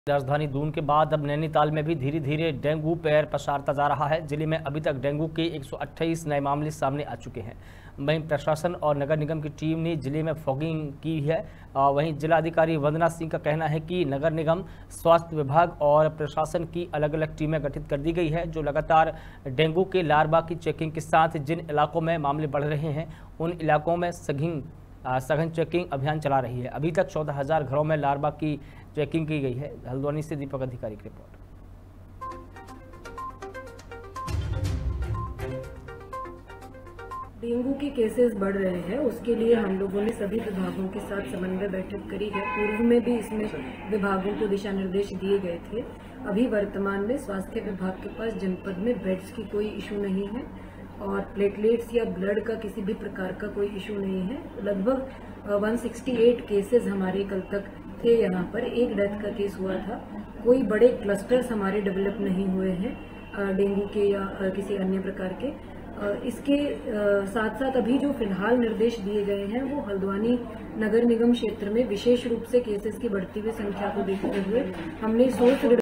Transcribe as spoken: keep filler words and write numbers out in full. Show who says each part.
Speaker 1: राजधानी दून के बाद अब नैनीताल में भी धीरे धीरे डेंगू पैर पसारता जा रहा है। जिले में अभी तक डेंगू के एक सौ अट्ठाईस नए मामले सामने आ चुके हैं। वहीं प्रशासन और नगर निगम की टीम ने जिले में फॉगिंग की है। वहीं जिलाधिकारी वंदना सिंह का कहना है कि नगर निगम, स्वास्थ्य विभाग और प्रशासन की अलग अलग टीमें गठित कर दी गई है, जो लगातार डेंगू के लार्वा की चेकिंग के साथ जिन इलाकों में मामले बढ़ रहे हैं उन इलाकों में सघन सघन चेकिंग अभियान चला रही है। अभी तक चौदह हजार घरों में लार्वा की चेकिंग की गई है। हल्द्वानी से दीपक अधिकारी की रिपोर्ट।
Speaker 2: डेंगू के केसेस बढ़ रहे हैं, उसके लिए हम लोगों ने सभी विभागों के साथ समन्वय बैठक करी है। पूर्व में भी इसमें विभागों को दिशा निर्देश दिए गए थे। अभी वर्तमान में स्वास्थ्य विभाग के पास जनपद में बेड्स की कोई इशू नहीं है और प्लेटलेट्स या ब्लड का किसी भी प्रकार का कोई इशू नहीं है। लगभग एक सौ अड़सठ केसेस हमारे कल तक थे। यहाँ पर एक डेथ का केस हुआ था। कोई बड़े क्लस्टर्स हमारे डेवलप नहीं हुए हैं डेंगू के या किसी अन्य प्रकार के। इसके साथ साथ अभी जो फिलहाल निर्देश दिए गए हैं वो हल्द्वानी नगर निगम क्षेत्र में विशेष रूप से केसेस की बढ़ती हुई संख्या को देखते हुए हमने सोर्स